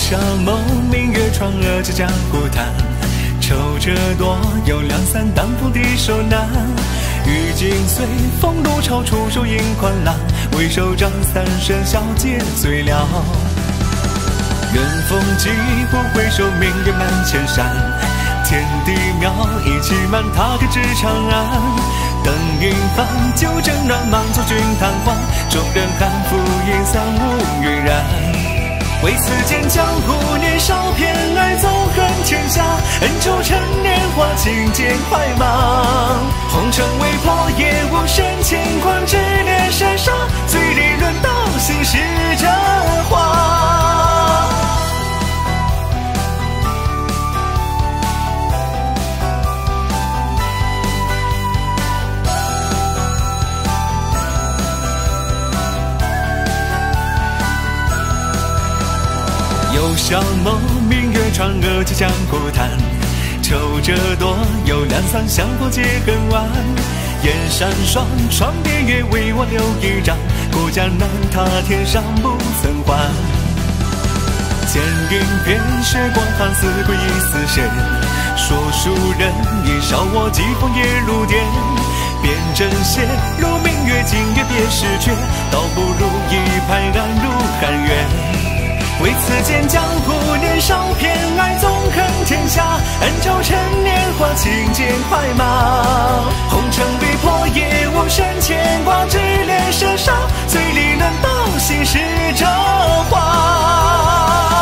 沙梦，明月穿鹅这江湖滩，愁着多，有两三当风的手难。欲尽随风怒潮，出手迎狂澜，为首张三生小姐醉了。远风急，不回首，明月满千山。天地渺，一骑满踏各至长安。等云帆，酒正暖，满座君谈欢。众人酣，浮云散，无云然。为此间江湖年少，偏爱纵横天下。恩仇趁年华，情渐快忙。红尘未破，也无深牵挂，只恋山沙。醉里论道，心事这话。游沙梦，明月穿鹅这江湖滩。愁着多，有两三相逢皆恨晚。燕山霜，窗边月，为我留一张。孤家难踏天上不曾还。剑云边，血光寒，似鬼亦似神。说书人，一笑我疾风也如电。辨真邪，如明月，今夜别时绝。倒不如一拍安如寒月。为此间江湖年少，偏爱纵横天下。恩仇趁年华，情渐快忙。红尘未破，也无深牵挂，只恋山沙。醉里论道，心事这话。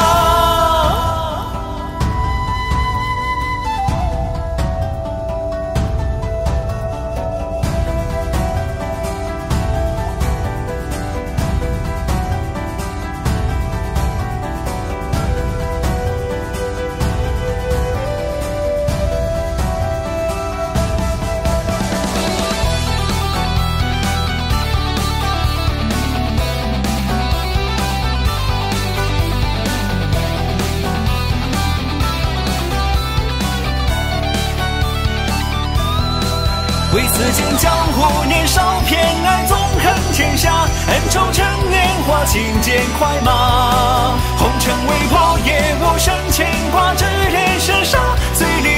为此间江湖年少，偏爱纵横天下。恩仇趁年华，情渐快忙。红尘未破，也无深牵挂，只恋山沙。醉里